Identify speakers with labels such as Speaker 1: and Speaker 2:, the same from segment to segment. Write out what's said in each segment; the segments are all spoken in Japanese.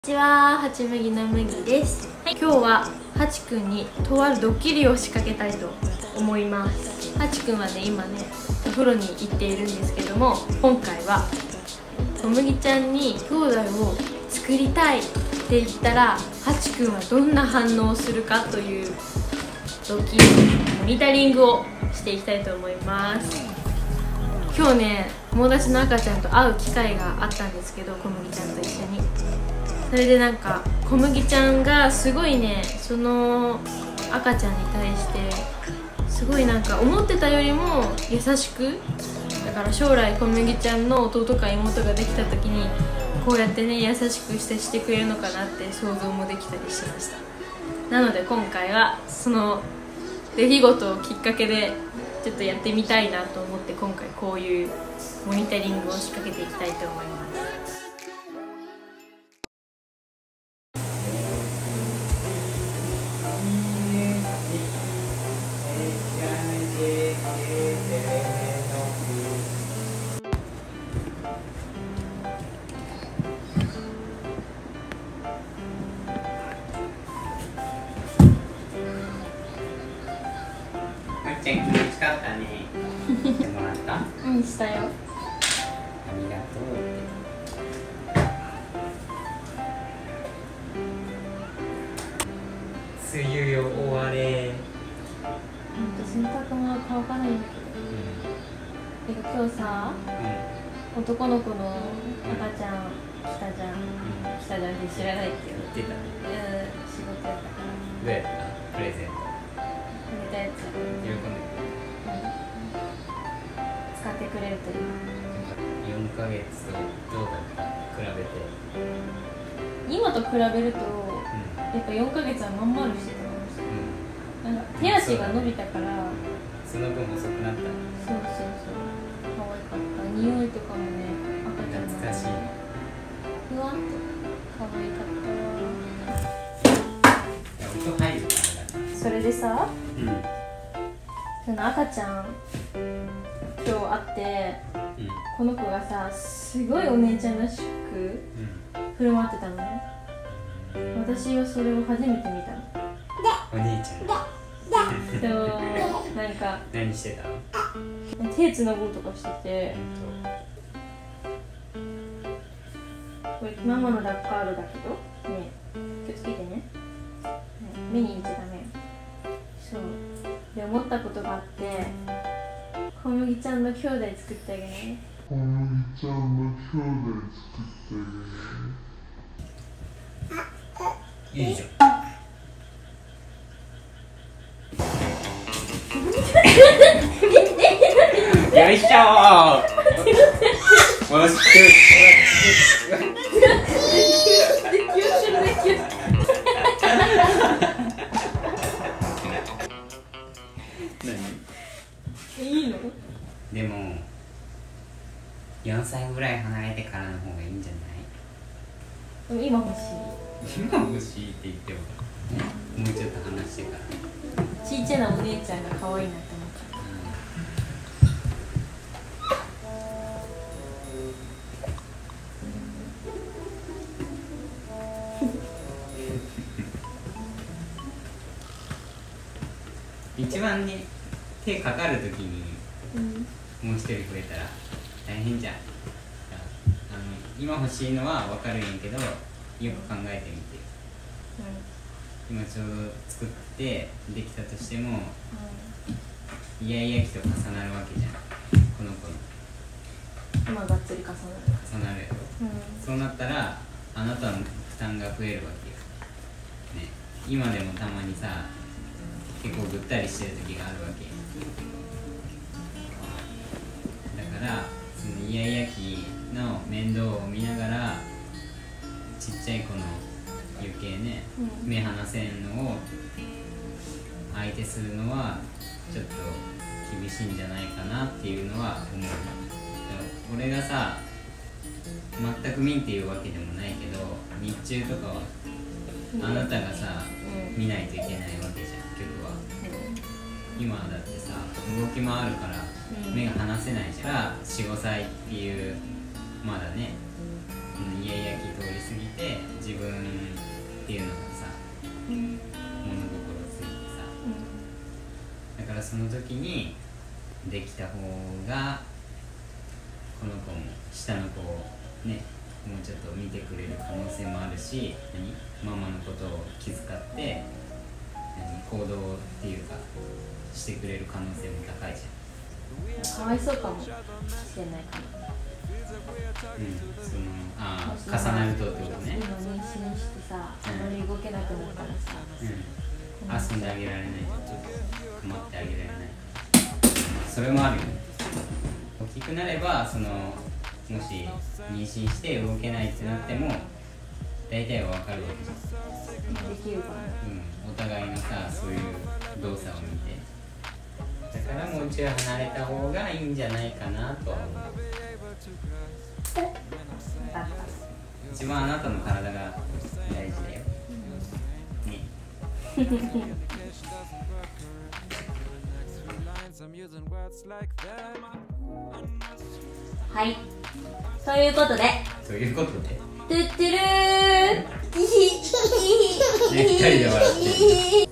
Speaker 1: こんにちは、はちむぎの麦です。今日ははちくんにとあるドッキリを仕掛けたいと思います。はちくんはね、今ね、お風呂に行っているんですけども、今回はとむぎちゃんに兄弟を作りたいって言ったら、はちくんはどんな反応をするかというドッキリモニタリングをしていきたいと思います。今日ね、友達の赤ちゃんと会う機会があったんですけど、こむぎちゃんと一緒に。それでなんかこむぎちゃんがすごいね、その赤ちゃんに対してすごいなんか思ってたよりも優しく、だから将来こむぎちゃんの弟か妹ができた時にこうやってね優しく接してくれるのかなって想像もできたりしました。なので今回はその出来事をきっかけでちょっとやってみたいなと思って、今回こういうモニタリングを仕掛けていきたいと思います。
Speaker 2: ちゃん気持ちかったね。してもらった？
Speaker 1: うん、したよ。
Speaker 2: ありがとう。梅雨よ終われ。
Speaker 1: 洗濯物乾かないんだけど。今日さ、男の子の赤ちゃん来たじゃん。来たじゃんって知らないって
Speaker 2: 言ってたね。
Speaker 1: 仕事やったから。
Speaker 2: どうやった？プレゼント。
Speaker 1: くれたやつ。
Speaker 2: 喜んでくれる。
Speaker 1: 使ってくれるといい。
Speaker 2: 4ヶ月とどうだった？比べて。
Speaker 1: 今と比べると、やっぱ4ヶ月はまん丸してたかもしれない。なんか手足が伸びたから。
Speaker 2: その分細くなった。
Speaker 1: そうそうそう。可愛かった。匂いとかもね、赤ちゃんの。
Speaker 2: 懐かしい。
Speaker 1: ふわっと可愛かったわ。
Speaker 2: 音入るからだ。
Speaker 1: それでさ、その赤ちゃん今日会って、この子がさすごいお姉ちゃんらしく振る舞ってたのね。私はそれを初めて見たの。
Speaker 2: お兄ちゃん。
Speaker 1: なんか
Speaker 2: 何してたの？
Speaker 1: 手つなごうとかしてて、これママのダッカールだけどね、気をつけてね、目に入れちゃダメ。そうで思ったことがあって、こむぎちゃんの兄弟作ってあげない？こむぎちゃんの兄弟作ってあげない？
Speaker 2: いいじゃん。よいしょー。もし
Speaker 1: いいの？
Speaker 2: でも4歳ぐらい離れてからの方がいいんじゃない？
Speaker 1: でも今欲しい。
Speaker 2: 今欲しいって言ってももうちょっと話してから。
Speaker 1: ちいちゃなお姉ちゃんが可愛いなって思っちゃ
Speaker 2: う。一番ね、手かかるときにもう一人増えたら大変じゃん。今欲しいのは分かるんやけど、よく考えてみて。今ちょうど作ってできたとしても、イヤイヤ期と重なるわけじゃん、この子の。
Speaker 1: 今がっつり重なる
Speaker 2: やろ、そうなったらあなたの負担が増えるわけよ、ね、今でもたまにさ結構ぐったりしてる時があるわけだから、そのイヤイヤ期の面倒を見ながらちっちゃい子の余計ね、目離せんのを相手するのはちょっと厳しいんじゃないかなっていうのは思う。俺がさ全く見んっていうわけでもないけど、日中とかはあなたがさ、見ないといけないわけじゃん、曲は。今だってさ動き回るから目が離せないじゃん。4、5歳っていうまだね、イヤイヤ期通り過ぎて自分っていうのがさ、物心ついてさ、だからその時にできた方がこの子も下の子をねもうちょっと見てくれる可能性もあるし、ママのことを気遣って行動っていうかしてくれる可能性も高いじ
Speaker 1: ゃん。かわいそうかもしれないかな。
Speaker 2: 重なるとってことね。
Speaker 1: 今妊娠してさ、あまり動けなくなったら
Speaker 2: さ、遊んであげられないと構ってあげられない、それもあるよね。大きくなればもし妊娠して動けないってなっても大体は分かるわけじゃん。
Speaker 1: できるかな。
Speaker 2: お互いのさそういう動作を見て、だからもうちょい離れた方がいいんじゃないかなとは思う。一番あなたの体が大事だよ、
Speaker 1: はい、ということで
Speaker 2: トゥットゥルー2人で笑ってる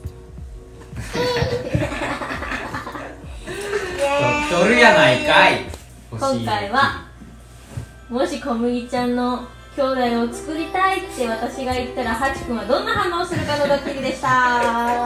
Speaker 2: 取るやないかい。
Speaker 1: 今回はもし小麦ちゃんの兄弟を作りたいって私が言ったらハチ君はどんな反応するかのドッキリでした。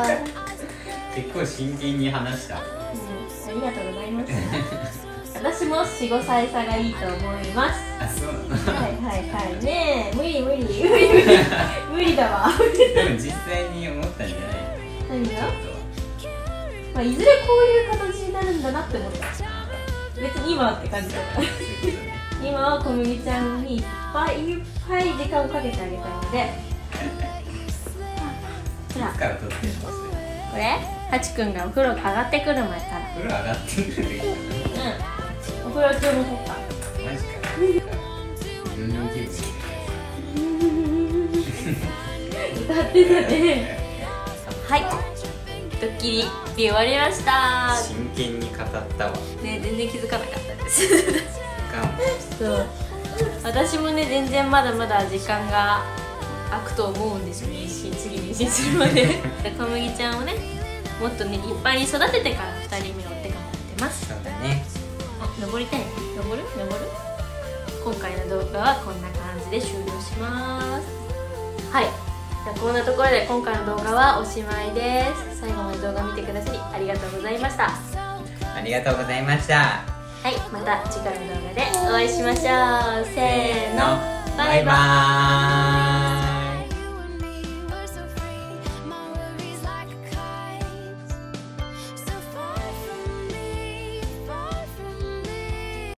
Speaker 2: 結構真剣に話した。
Speaker 1: ありがとうございます。私も 4,5 歳差がいいと思います。
Speaker 2: あ、そうなの。
Speaker 1: はいはいはいねえ、無理だわ。
Speaker 2: でも実際に思ったんじゃない？
Speaker 1: 何が？まあ、いずれこういう形になるんだなって思った。別に今って感じだから。今は小麦ちゃんにいっぱい時間をかけてあげたいので。ほら。
Speaker 2: いつから撮ってるの？
Speaker 1: これ？ハチ君がお風呂上がってくる前から。
Speaker 2: 風呂上がってくる？
Speaker 1: お風呂中も撮った。
Speaker 2: マジか。
Speaker 1: 歌ってたね。はい。ドッキリ終わりました。
Speaker 2: 真剣に語ったわ。
Speaker 1: ね、全然気づかなかったです。そう。私もね、全然まだまだ時間が空くと思うんですよ。次妊娠するまで。小麦ちゃんをね、もっとね、立派に育ててから2人目を追って頑張ってます。
Speaker 2: そうだね。
Speaker 1: 登りたいね。登る？今回の動画はこんな感じで終了します。はい。じゃあこんなところで今回の動画はおしまいです。最後まで動画見てくださりありがとうございました。
Speaker 2: ありがとうございました。
Speaker 1: はい、また次回の動画でお会いしましょう。せーの、バイバーイ。